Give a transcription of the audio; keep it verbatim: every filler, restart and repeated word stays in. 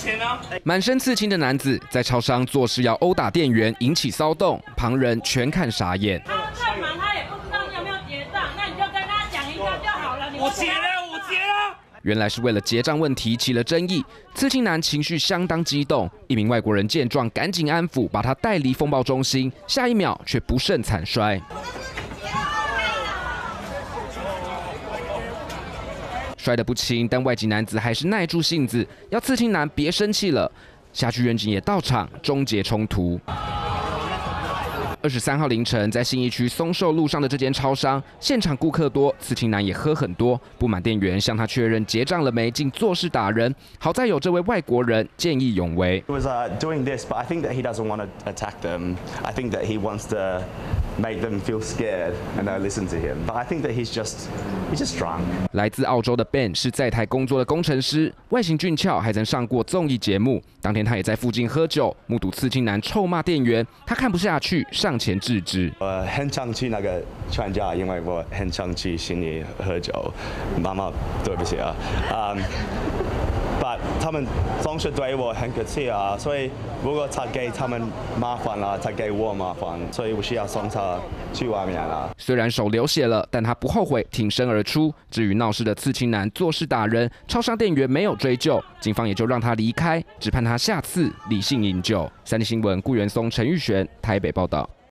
钱啊！ 满身刺青的男子在超商做事要殴打店员，引起骚动，旁人全看傻眼。 他太忙，他也不知道你有没有结账，那你就跟他讲一下就好了。 我结了，我结了。 原来是为了结账问题起了争议，刺青男情绪相当激动，一名外国人见状赶紧安抚，把他带离风暴中心，下一秒却不慎惨摔。摔得不轻，但外籍男子还是耐住性子，要刺青男别生气了。辖区员警也到场终结冲突。二十三号凌晨，在信义区松寿路上的这间超商，现场顾客多，刺青男也喝很多，不满店员向他确认结账了没，竟作势打人。好在有这位外国人见义勇为。 He was uh, doing this, but I think that he doesn't want to attack them. I think that he wants to make them feel scared and they'll listen to him. But I think that he's just he's just drunk. 来自澳洲的 Ben 是在台工作的工程师，外形俊俏，还曾上过综艺节目。当天他也在附近喝酒，目睹刺青男臭骂店员，他看不下去，上前制止。 我很想去那个劝架，因为我很想去心里喝酒。妈妈，对不起啊。Um, but 他们总是对我很客气啊，所以如果他给他们麻烦了，他给我麻烦，所以我需要送他去外面了。 虽然手流血了，但他不后悔，挺身而出。至于闹事的刺青男做事打人，超商店员没有追究，警方也就让他离开，只盼他下次理性饮酒。三立新闻顾元松、陈玉璇台北报道。